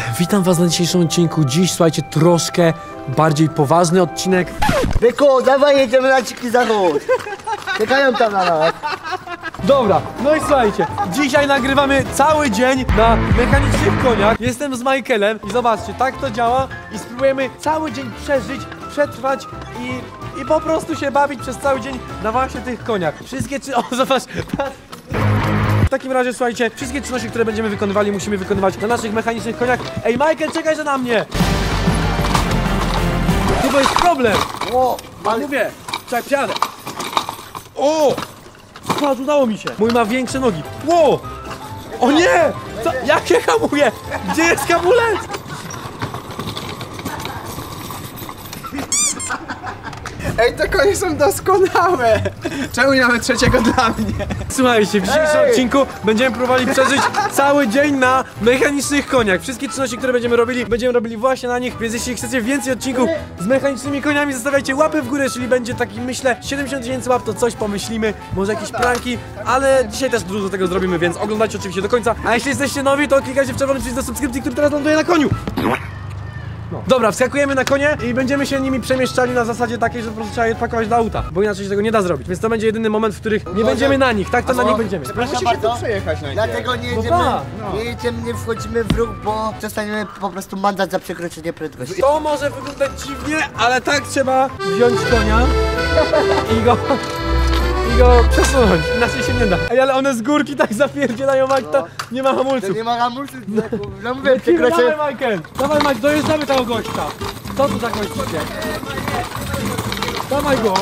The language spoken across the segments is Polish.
Witam was na dzisiejszym odcinku. Dziś, słuchajcie, troszkę bardziej poważny odcinek. Byku, dawaj jedziemy na Dziki Zachód. Czekają tam na nas. Dobra, no i słuchajcie, dzisiaj nagrywamy cały dzień na mechanicznych koniach. Jestem z Michaelem i zobaczcie, tak to działa i spróbujemy cały dzień przeżyć, przetrwać i po prostu się bawić przez cały dzień na właśnie tych koniach. Wszystkie o, zobacz. W takim razie, słuchajcie, wszystkie czynności, które będziemy wykonywali, musimy wykonywać na naszych mechanicznych koniach. Ej, Michael, czekaj na mnie! Chyba jest problem! O, Mówię, czekaj, wsiadę. O! Patrz, udało mi się. Mój ma większe nogi. Ło! O nie! Co? Jak się hamuje? Gdzie jest hamulec? Ej, te konie są doskonałe! Czemu nie mamy trzeciego dla mnie? Słuchajcie, w dzisiejszym odcinku będziemy próbowali przeżyć cały dzień na mechanicznych koniach. Wszystkie czynności, które będziemy robili właśnie na nich. Więc jeśli chcecie więcej odcinków z mechanicznymi koniami, zostawiajcie łapy w górę, czyli będzie taki, myślę, 70 000 łap, to coś pomyślimy, może jakieś pranki, ale dzisiaj też dużo tego zrobimy, więc oglądajcie oczywiście do końca. A jeśli jesteście nowi, to klikajcie w czerwony przycisk do subskrypcji, który teraz ląduje na koniu. No. Dobra, wskakujemy na konie i będziemy się nimi przemieszczali na zasadzie takiej, że po prostu trzeba je pakować do auta, bo inaczej się tego nie da zrobić, więc to będzie jedyny moment, w których nie będziemy na nich, tak to na nich będziemy. Przepraszam Musicie bardzo. tu przejechać najpierw. Dlatego nie No jedziemy, tak, nie wchodzimy w ruch, bo dostaniemy po prostu mandat za przekroczenie prędkości. To może wyglądać dziwnie, ale tak trzeba wziąć konia i go przesunąć, inaczej się nie da. Ej, ale one z górki tak zapierdzielają, jak to nie ma To hamulców. nie ma hamulców, no mówię, przekroczenie... Dawaj, Michael! Dawaj, Mike, dojeżdżamy tego gościa. Co tu za gościcie? Dawaj go!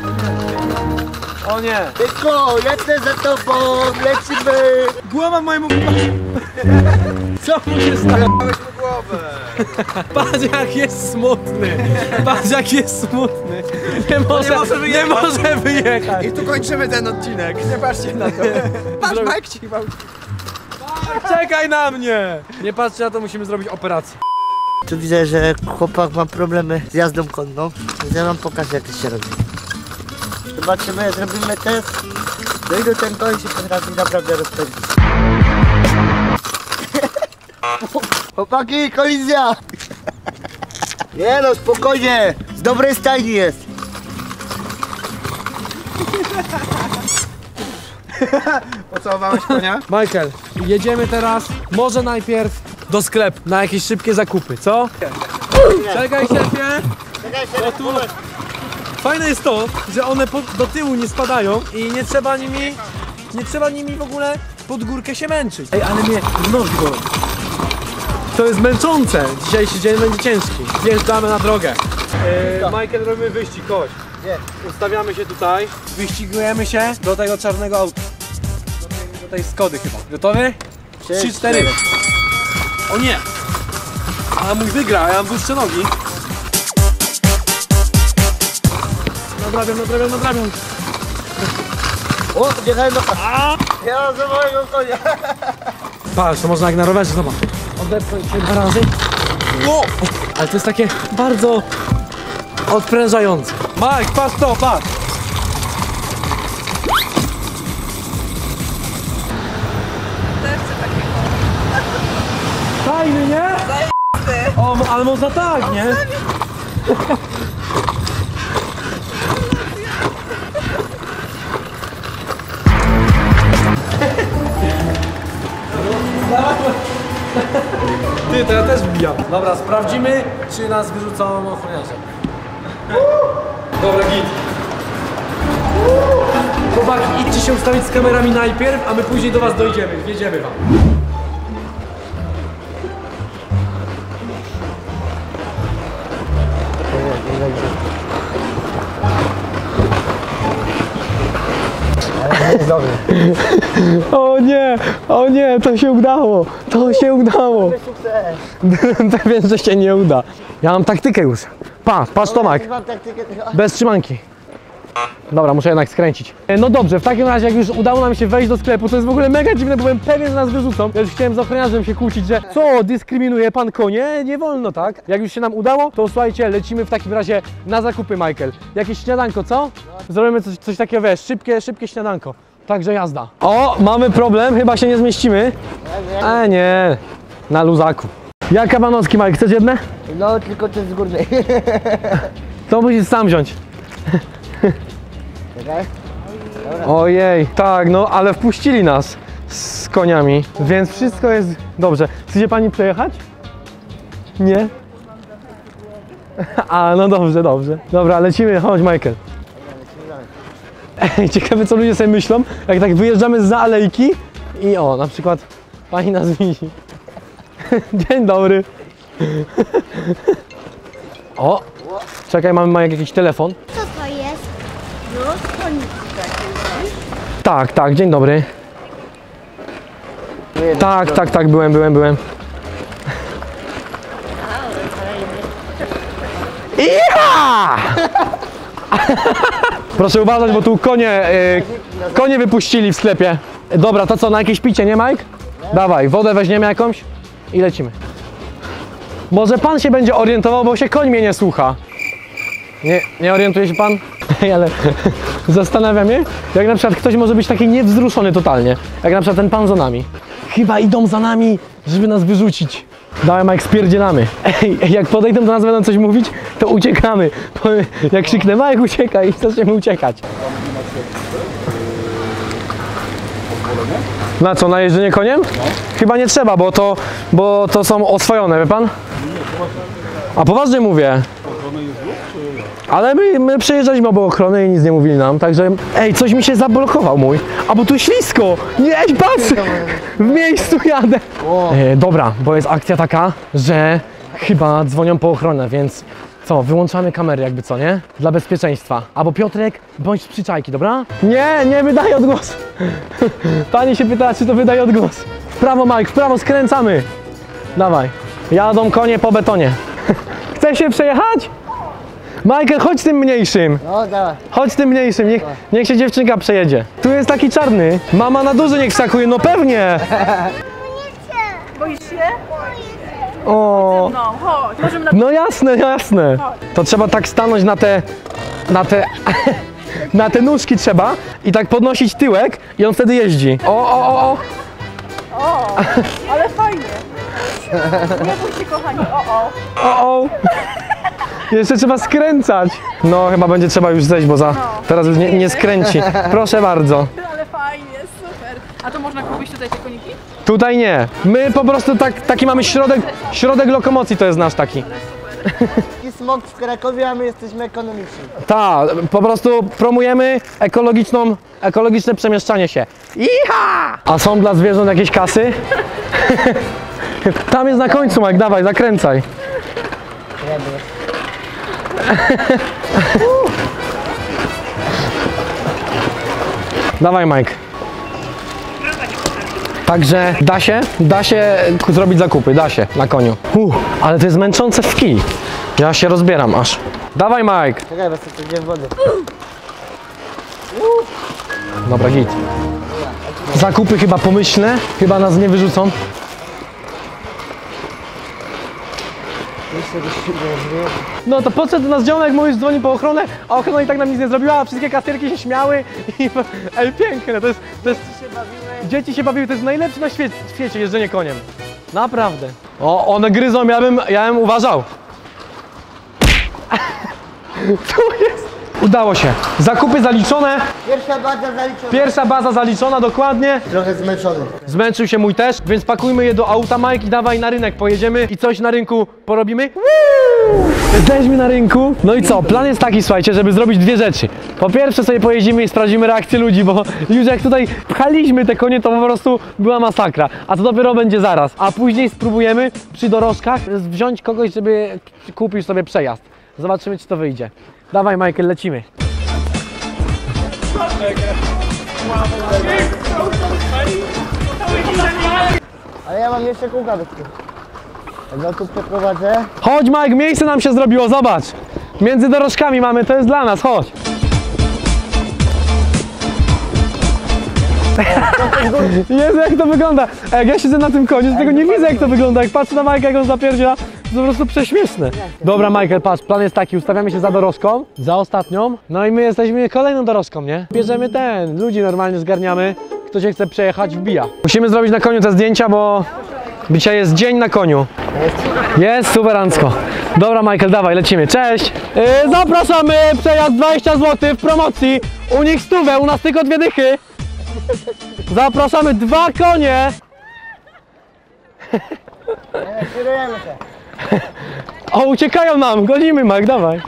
O nie! Byku, lecę za tobą, lecimy! Głowa mojemu... Co mu się stało? Dałeś mu głowę! Patrz jak jest smutny! Patrz jak jest smutny! Nie może wyjechać! I tu kończymy ten odcinek, nie patrzcie na to. Patrz, Mike ciwał. Czekaj na mnie! Nie patrzcie na to, musimy zrobić operację. Tu widzę, że chłopak ma problemy z jazdą konną, więc ja wam pokażę, jak to się robi. Zobaczymy, zrobimy test, do ilu ten koń się potrafi naprawdę rozpędzić. Chłopaki, kolizja! Nie no, spokojnie, z dobrej stajni jest. Pocałowałeś konia? Michael, jedziemy teraz, może najpierw do sklepu, na jakieś szybkie zakupy, co? Czekaj, szefie! Czekaj, tu. Fajne jest to, że one do tyłu nie spadają i nie trzeba nimi w ogóle pod górkę się męczyć. Ej, ale mnie nogi bolą. To jest męczące. Dzisiejszy dzień będzie ciężki. Wjeżdżamy na drogę. Michael, robimy wyścig, chodź. Ustawiamy się tutaj, wyścigujemy się do tego czarnego auta. Do tej Skody chyba. Gotowy? 3, 4. O nie! A mój wygra, a ja mam dłuższe nogi. Nadrabiam. O, jechałem do... Ja za mojego konia. Patrz, to można jak na rowerze, zobacz. Odepchnąć się 2 razy. Ło! Ale to jest takie bardzo odprężające. Mike, patrz to, patrz! Fajny, nie? O, ale można tak, nie? Ty, to ja też wbijam. Dobra, sprawdzimy, czy nas wyrzucą ochroniarze. Dobra, git. Chłopaki, idźcie się ustawić z kamerami najpierw, a my później do was dojdziemy. Wjedziemy wam. O nie, to się udało, Byłem pewien, że się nie uda. Ja mam taktykę już. Patrz Tomek, Mam taktykę tego... bez trzymanki. Dobra, muszę jednak skręcić. No dobrze, w takim razie jak już udało nam się wejść do sklepu, to jest w ogóle mega dziwne, bo byłem pewien, że nas wyrzucą. Ja już chciałem z ochroniarzem się kłócić, że co, dyskryminuje pan konie? Nie wolno, tak? Jak już się nam udało, to słuchajcie, lecimy w takim razie na zakupy, Michael. Jakieś śniadanko, co? Zrobimy coś takiego, wiesz, szybkie śniadanko. Także jazda. O, mamy problem, chyba się nie zmieścimy. Nie, na luzaku. Ja kabanowski, Mike, chcesz jedne? No, tylko te z górnej. To musisz sam wziąć. Czekaj. Ojej, tak, no ale wpuścili nas z koniami, więc wszystko jest dobrze. Chce pani przejechać? Nie? A, no dobrze, dobrze. Dobra, lecimy, chodź Michael. Ej, ciekawe co ludzie sobie myślą, jak tak wyjeżdżamy zza alejki i o, na przykład pani nas widzi. Dzień dobry. O, czekaj, mamy jakiś telefon. Co to jest? Już koniec. Tak, tak, dzień dobry. Tak, byłem. Iha! Proszę uważać, bo tu konie wypuścili w sklepie. Dobra, to co, na jakieś picie, nie Mike? Dawaj, wodę weźmiemy jakąś i lecimy. Może pan się będzie orientował, bo się koń mnie nie słucha. Nie orientuje się pan? Ale zastanawiam się, jak na przykład ktoś może być taki niewzruszony totalnie, jak na przykład ten pan za nami. Chyba idą za nami, żeby nas wyrzucić. Dawaj Mike, spierdzielamy. Ej, jak podejdą do nas, będą coś mówić, to uciekamy. Jak krzyknę, Mike uciekaj i zaczniemy uciekać. Na co, na jeżdżenie koniem? Chyba nie trzeba, bo to są oswojone, wie pan? A poważnie mówię. Ale my przejeżdżaliśmy obok ochrony i nic nie mówili nam, także... Ej, coś mi się zablokował mój. A bo tu ślisko! Nie, ej, patrz! W miejscu jadę! Dobra, bo jest akcja taka, że chyba dzwonią po ochronę, więc... Co, wyłączamy kamery jakby co, nie? Dla bezpieczeństwa. Albo Piotrek, bądź z przyczajki, dobra? Nie wydaje odgłosu. Pani się pyta, czy to wydaje odgłos. W prawo Mike, w prawo skręcamy. Dawaj. Jadą konie po betonie. Chce się przejechać? Michael, chodź tym mniejszym. No, dawaj. Chodź tym mniejszym, niech się dziewczynka przejedzie. Tu jest taki czarny. Mama na duży niech skakuje, no pewnie. Boisz się? O. No, chodź. Możemy na... No jasne. To trzeba tak stanąć na te nóżki trzeba i tak podnosić tyłek i on wtedy jeździ. O. O, ale fajnie. Nie bój się, kochani. O. Jeszcze trzeba skręcać. No chyba będzie trzeba już zejść, bo teraz już nie skręci. Proszę bardzo. Ale fajnie, super. A to można kupić tutaj te koniki? Tutaj nie. My po prostu taki mamy środek lokomocji, to jest nasz taki. Taki smog w Krakowie, a my jesteśmy ekonomiczni. Tak, po prostu promujemy ekologiczne przemieszczanie się. Iha! A są dla zwierząt jakieś kasy? Tam jest na końcu, Mike, dawaj, zakręcaj. Dawaj, Mike. Także da się zrobić zakupy, da się na koniu. Ale to jest męczące w kij. Ja się rozbieram aż. Dawaj, Mike. Czekaj, bo sobie idzie w wodę. Dobra, git. Zakupy chyba pomyślne, chyba nas nie wyrzucą. No to podszedł do nas ziomek, mówisz, dzwoni po ochronę, a ochrona i tak nam nic nie zrobiła, a wszystkie kasjerki się śmiały i... Ej, piękne, to jest... Dzieci się bawiły, to jest najlepsze na świecie jeżdżenie koniem. Naprawdę. O, one gryzą, ja bym uważał. Tu jest. Udało się. Zakupy zaliczone. Pierwsza baza zaliczona, dokładnie. Trochę zmęczony. Zmęczył się mój też, więc pakujmy je do auta, Mike, i dawaj na rynek pojedziemy i coś na rynku porobimy. Jesteśmy na rynku. No i co? Plan jest taki, słuchajcie, żeby zrobić dwie rzeczy. Po pierwsze sobie pojedziemy i sprawdzimy reakcję ludzi, bo już jak tutaj pchaliśmy te konie, to po prostu była masakra. A to dopiero będzie zaraz. A później spróbujemy przy dorożkach wziąć kogoś, żeby kupił sobie przejazd. Zobaczymy, czy to wyjdzie. Dawaj, Michael, lecimy. Ale ja mam jeszcze kółka do tyłu. Jak go tu przeprowadzę. Chodź, Mike, miejsce nam się zrobiło, zobacz. Między dorożkami mamy, to jest dla nas, chodź. Jezu, jak to wygląda. A jak ja siedzę na tym koniu, to tego nie widzę, jak to wygląda. Jak patrzę na Majka, jak on zapierdziela, to po prostu prześmieszne. Dobra, Michael, patrz, plan jest taki, ustawiamy się za dorożką, za ostatnią, no i my jesteśmy kolejną dorożką, nie? Bierzemy ludzi normalnie zgarniamy, kto się chce przejechać, wbija. Musimy zrobić na koniu te zdjęcia, bo Dzisiaj jest dzień na koniu. Jest superancko. Dobra, Michael, dawaj, lecimy. Cześć! Zapraszamy, przejazd 20 zł w promocji. U nich 100, u nas tylko 2 dychy. Zapraszamy 2 konie. Kierujemy się. O, uciekają nam, gonimy, Mike, dawaj.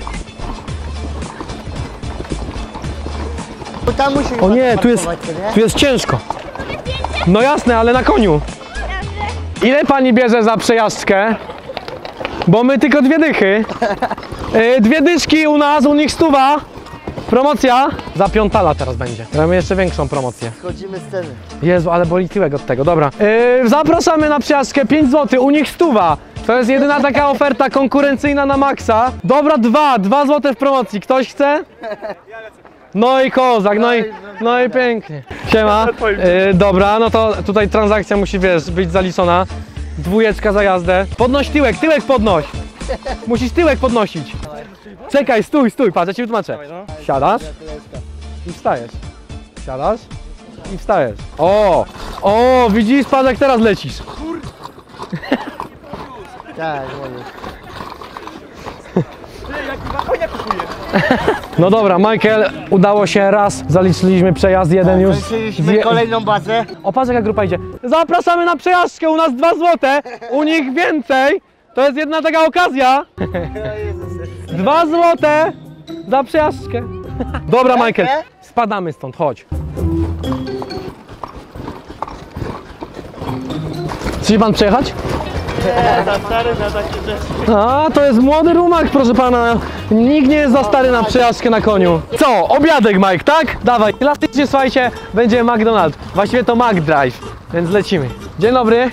Bo tam musi O nie, tu jest, parkować, nie? tu jest ciężko. No jasne, ale na koniu. Ile pani bierze za przejażdżkę? Bo my tylko 2 dychy. 2 dyszki u nas, u nich 100. Promocja. Za piątala teraz będzie. Mamy jeszcze większą promocję. Schodzimy z sceny. Jezu, ale boli tyłek od tego, dobra. Zapraszamy na przejażdżkę 5 zł, u nich 100. To jest jedyna taka oferta konkurencyjna na maksa. Dobra, 2 zł w promocji. Ktoś chce? No i kozak, no i pięknie. Siema. Dobra, no to tutaj transakcja musi, wiesz, być zaliczona. 2 za jazdę. Podnoś tyłek, tyłek podnoś. Musisz tyłek podnosić. Czekaj, stój, patrz, ja ci wytłumaczę. Siadasz i wstajesz. Siadasz i wstajesz. O, widzisz, patrz jak teraz lecisz. Tak, mówię. No dobra, Michael, udało się raz, zaliczyliśmy przejazd jeden już. Zaliczyliśmy kolejną bazę. O, patrz jaka grupa idzie. Zapraszamy na przejażdżkę, u nas 2 zł, u nich więcej. To jest jedna taka okazja. 2 zł za przejażdżkę. Dobra, Michael, spadamy stąd, chodź. Chce pan przejechać? Nie, za stary na takie rzeczy. A, to jest młody rumak, proszę pana. Nikt nie jest za stary na przejażdżkę na koniu. Co? Obiadek, Mike, tak? Dawaj. Klasycznie, słuchajcie, będzie McDonald's. Właściwie to McDrive, więc lecimy. Dzień dobry.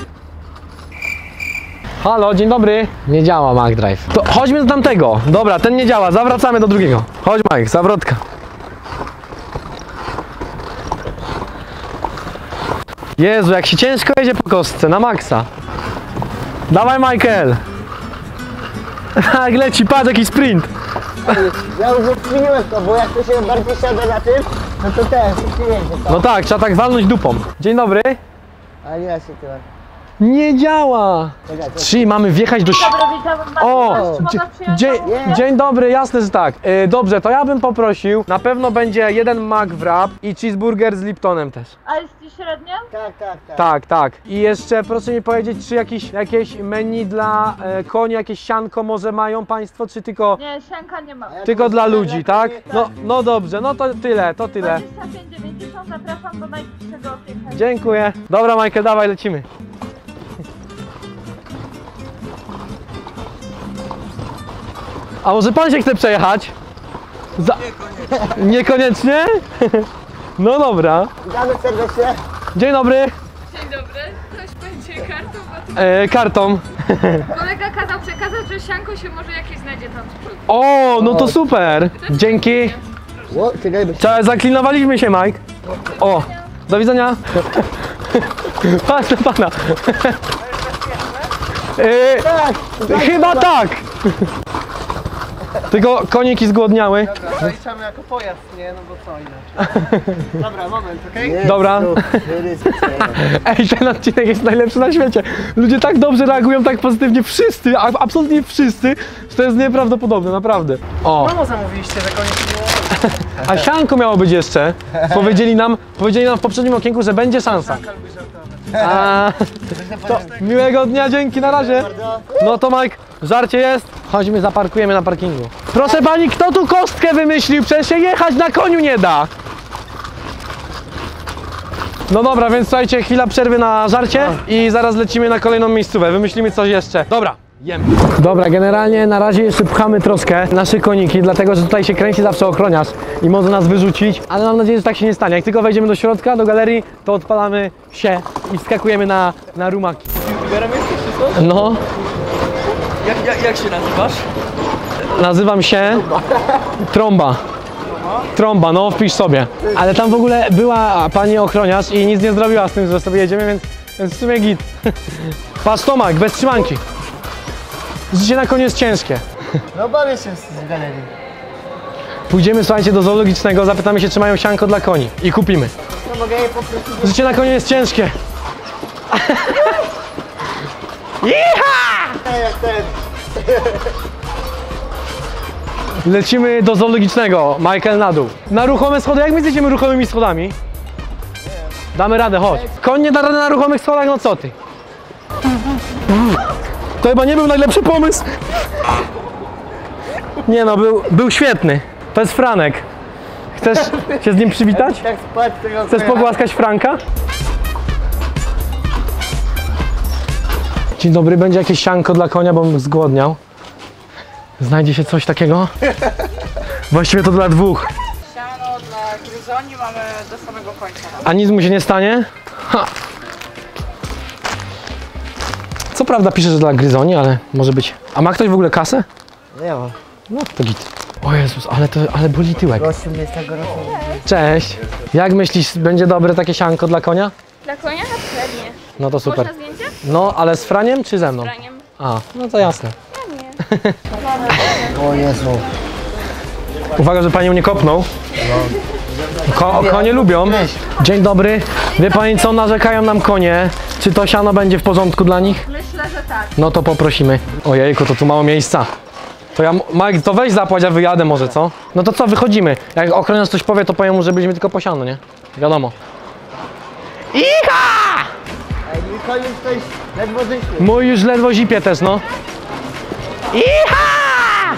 Halo, dzień dobry. Nie działa McDrive. To chodźmy do tamtego. Dobra, ten nie działa, zawracamy do drugiego. Chodź, Mike, zawrotka. Jezu, jak się ciężko jedzie po kostce, na maksa. Dawaj, Michael! Tak leci, patrz jaki sprint! Ja już odkminiłem to, bo jak to się bardziej siada na tym, no to ten, szybciej jedzie. No tak, trzeba tak walnąć dupą. Dzień dobry. A nie, się tyłem. Nie działa! Czyli mamy wjechać do... O! Dzień dobry, jasne, że tak. Dobrze, to ja bym poprosił, na pewno będzie 1 McWrap i cheeseburger z Liptonem też. A jest ci średnia? Tak. Tak. I jeszcze proszę mi powiedzieć, czy jakieś menu dla koni, jakieś sianko może mają państwo, czy tylko... Nie, sianka nie ma. Tylko dla ludzi, tak? No dobrze, no to tyle. 25,90, zapraszam do najbliższego opieka. Dziękuję. Dobra, Michael, dawaj, lecimy. A może pan się chce przejechać? Niekoniecznie? No dobra. Witamy serdecznie. Dzień dobry. Dzień dobry, ktoś będzie kartą, bo tu Kartą. kolega kazał przekazać, że sianko się może jakieś znajdzie tam z przodu. O, no to super. Dzięki. O, czekaj, bo się... Cześć, zaklinowaliśmy się, Mike. O, do widzenia. Patrz na pana. Chyba tak. Tylko koniki zgłodniały. Zaliczamy jako pojazd, nie? No bo co inaczej. Dobra, moment, okej? Dobra. Ej, ten odcinek jest najlepszy na świecie. Ludzie tak dobrze reagują, tak pozytywnie. Wszyscy, absolutnie wszyscy. Że to jest nieprawdopodobne, naprawdę. O. Promo zamówiliście, że koniec nie... A sianko miało być jeszcze. Powiedzieli nam w poprzednim okienku, że będzie szansa. A, to miłego dnia, dzięki, na razie. No to Mike, żarcie jest. Chodźmy, zaparkujemy na parkingu. Proszę pani, kto tu kostkę wymyślił? Przecież się jechać na koniu nie da. No dobra, więc słuchajcie, chwila przerwy na żarcie i zaraz lecimy na kolejną miejscówkę. Wymyślimy coś jeszcze. Dobra. Jemy. Dobra, generalnie na razie jeszcze pchamy troszkę nasze koniki, dlatego że tutaj się kręci zawsze ochroniarz i może nas wyrzucić, ale mam nadzieję, że tak się nie stanie. Jak tylko wejdziemy do środka, do galerii, to odpalamy się i wskakujemy na rumaki. Youtuberem jesteś czy coś? No, Jak się nazywasz? nazywam się Trąba. Trąba, no wpisz sobie. Ale tam w ogóle była pani ochroniarz i nic nie zrobiła z tym, że sobie jedziemy, więc w sumie git. Patrz Tomek, bez trzymanki. Życie na koniec ciężkie. No bawię się z galerii. Pójdziemy, słuchajcie, do zoologicznego, zapytamy się, czy mają sianko dla koni i kupimy. No mogę je poprosić. Życie na koniec jest ciężkie. Jak ten. Lecimy do zoologicznego. Michael na dół. Na ruchome schody. Jak my zjedziemy ruchomymi schodami? Damy radę, chodź. Koń nie da rady na ruchomych schodach, no co ty? To chyba nie był najlepszy pomysł. Nie no, był świetny. To jest Franek. Chcesz się z nim przywitać? Tak spać tego Chcesz pogłaskać Franka? Dzień dobry, będzie jakieś sianko dla konia, bo bym zgłodniał. Znajdzie się coś takiego? Właściwie to dla dwóch. Siano dla gryzoni mamy do samego końca. A nic mu się nie stanie? Ha. Co prawda pisze, że dla gryzoni, ale może być... A ma ktoś w ogóle kasę? Nie ma. No to git. O Jezus, ale boli tyłek. Gościu mnie z tego roku. Cześć. Jak myślisz, będzie dobre takie sianko dla konia? Dla konia na pewnie. No to super. Można zdjęcie? No, ale z Franiem czy ze mną? Braniem. A, no to jasne. O Jezu. Uwaga, że panią nie kopnął. Konie lubią. Dzień dobry. Wie pani co, narzekają nam konie. Czy to siano będzie w porządku dla nich? Myślę, że tak. No to poprosimy. Ojejku, to tu mało miejsca. To ja, Mike, to weź zapłać, a wyjadę może, co? No to co, wychodzimy. Jak ochroniarz coś powie, to powiem mu, że byliśmy tylko po siano, nie? Wiadomo. Iha! Ej, Mikołaj już coś ledwo wyszły. Mój już ledwo zipie też, no. Iha!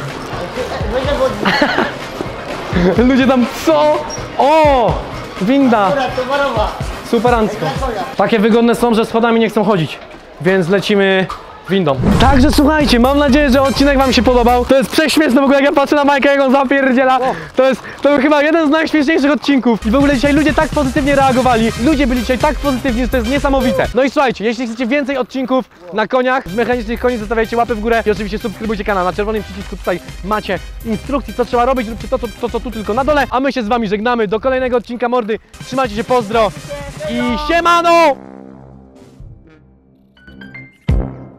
Ludzie tam, co? O! Winda! Towarowa. Superancko. Takie wygodne są, że schodami nie chcą chodzić. Więc lecimy windą. Także słuchajcie, mam nadzieję, że odcinek wam się podobał. To jest prześmieszne w ogóle, jak ja patrzę na Majka, jak on zapierdziela. To był chyba jeden z najśmieszniejszych odcinków. I w ogóle dzisiaj ludzie tak pozytywnie reagowali. Ludzie byli dzisiaj tak pozytywni, że to jest niesamowite. No i słuchajcie, jeśli chcecie więcej odcinków na koniach, z mechanicznych koni, zostawiajcie łapy w górę i oczywiście subskrybujcie kanał. Na czerwonym przycisku tutaj macie instrukcje, co trzeba robić. Róbcie to, co tu tylko na dole. A my się z wami żegnamy. Do kolejnego odcinka mordy. Trzymajcie się, pozdro i siemano!